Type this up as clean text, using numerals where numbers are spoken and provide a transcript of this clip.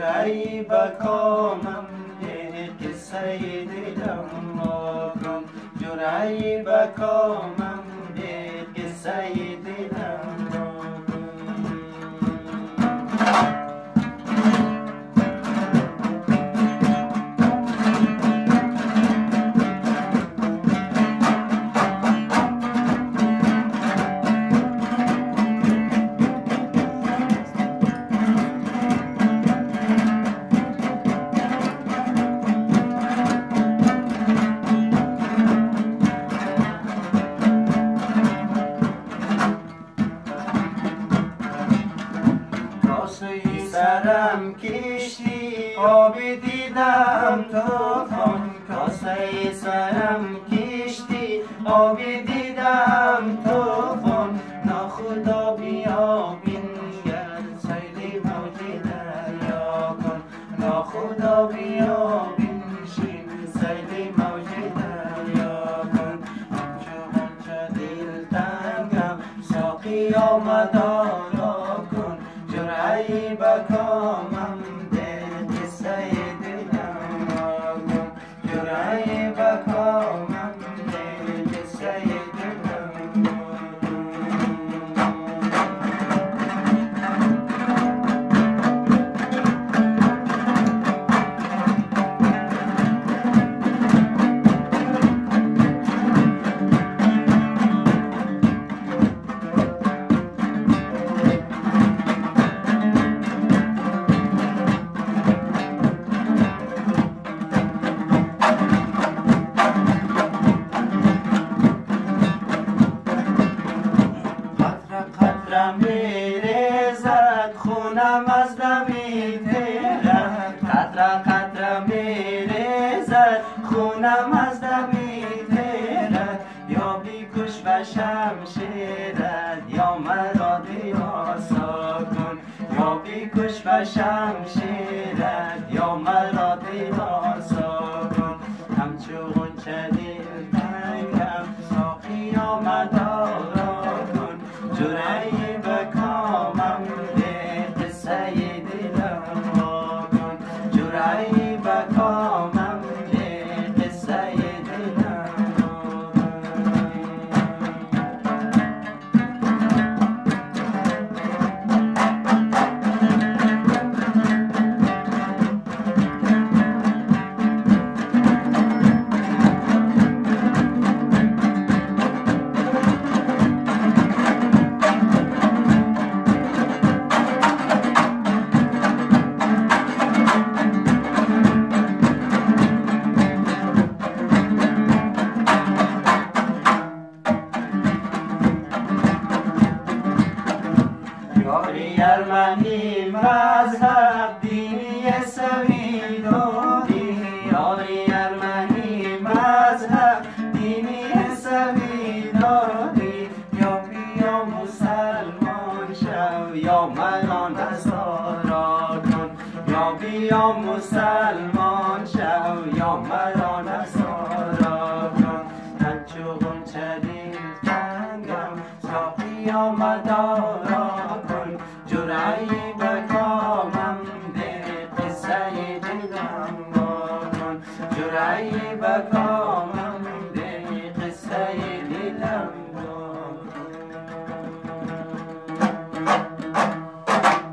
جرعی بکامم ده قصه دلم را کن جرعی بکامم ده قصه دلم را سرم کشتی آب دیدم توفان کاسه سرم کشتی آب دیدم توفان ناخدا بیا بینگر سیل موج دریا کن ناخدا بیا بینشین سیل موج دریا کن همچو غنچه دلتنگم ساقی آمدارا کن جرعی بکامم ده قصه دلم را کن جرعی بکامم ده قصه دلم را میریزد خونم از دمی تیرد قطره قطره میریزد خونم از دمی تیرد یا بیکش و شمشیرد یا مرا دیاسا کن یا بیکش و شمشیرد یا مرا دیاسا کن همچو غنچه دلتنگم ساقی آمدارا کن جرعی بکامم ده قصه دلم را کن جرعی بکامم ده قصه دلم را یاری ارمنی مذهب دینی سویداری یاری ارمنی مذهب دینی سویداری یا بیا مسلمان شو یا مرا نصارا کن یا بیا مسلمان شو یا مرا نصارا کن همچو غنچه دلتنگم ساقی آمدار